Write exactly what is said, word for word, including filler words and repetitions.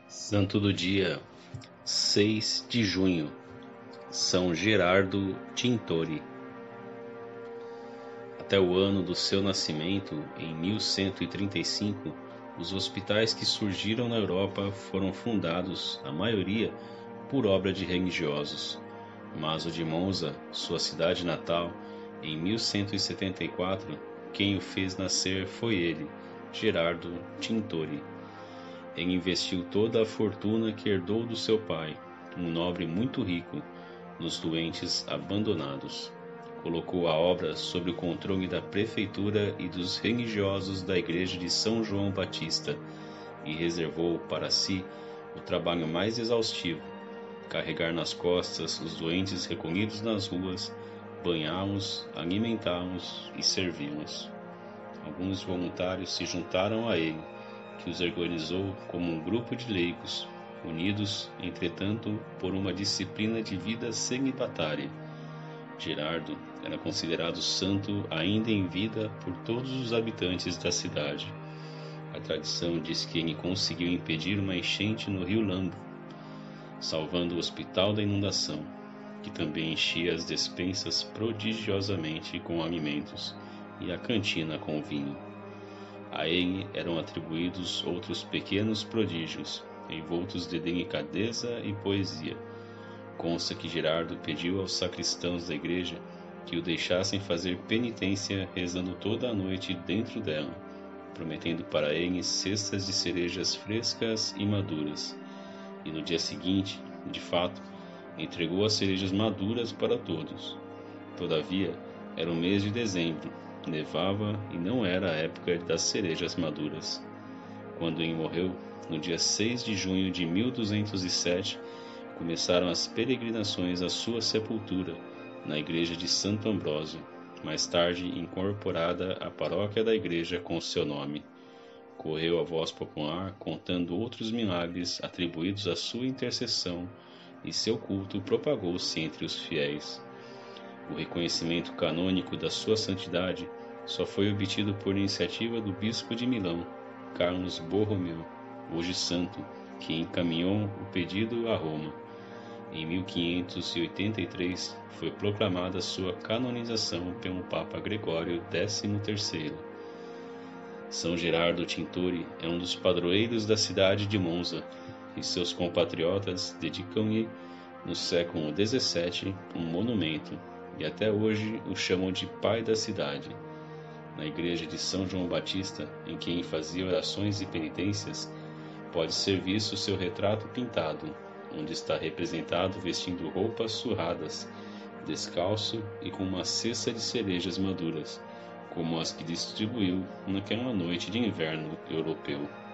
Santo do dia, seis de junho, São Gerardo Tintori. Até o ano do seu nascimento, em mil cento e trinta e cinco, os hospitais que surgiram na Europa foram fundados, a maioria, por obra de religiosos. Mas o de Monza, sua cidade natal, em mil cento e setenta e quatro, quem o fez nascer foi ele, Gerardo Tintori. Ele investiu toda a fortuna que herdou do seu pai, um nobre muito rico, nos doentes abandonados. Colocou a obra sob o controle da prefeitura e dos religiosos da igreja de São João Batista e reservou para si o trabalho mais exaustivo: carregar nas costas os doentes recolhidos nas ruas, banhá-los, alimentá-los e servi-los. Alguns voluntários se juntaram a ele, que os organizou como um grupo de leigos, unidos, entretanto, por uma disciplina de vida celibatária. Gerardo era considerado santo ainda em vida por todos os habitantes da cidade. A tradição diz que ele conseguiu impedir uma enchente no rio Lambo, salvando o hospital da inundação, que também enchia as despensas prodigiosamente com alimentos e a cantina com vinho. A ele eram atribuídos outros pequenos prodígios, envoltos de delicadeza e poesia. Consta que Gerardo pediu aos sacristãos da igreja que o deixassem fazer penitência rezando toda a noite dentro dela, prometendo para ele cestas de cerejas frescas e maduras. E no dia seguinte, de fato, entregou as cerejas maduras para todos. Todavia, era o mês de dezembro, nevava e não era a época das cerejas maduras. Quando ele morreu, no dia seis de junho de mil duzentos e sete, começaram as peregrinações à sua sepultura, na igreja de Santo Ambrósio, mais tarde incorporada à paróquia da igreja com seu nome. Correu a voz popular contando outros milagres atribuídos à sua intercessão, e seu culto propagou-se entre os fiéis. O reconhecimento canônico da sua santidade só foi obtido por iniciativa do bispo de Milão, Carlos Borromeu, hoje santo, que encaminhou o pedido a Roma. Em mil quinhentos e oitenta e três foi proclamada sua canonização pelo Papa Gregório décimo terceiro. São Gerardo Tintori é um dos padroeiros da cidade de Monza, e seus compatriotas dedicam-lhe, no século dezessete, um monumento, e até hoje o chamam de pai da cidade. Na igreja de São João Batista, em que ele fazia orações e penitências, pode ser visto seu retrato pintado, onde está representado vestindo roupas surradas, descalço e com uma cesta de cerejas maduras, como as que distribuiu naquela noite de inverno europeu.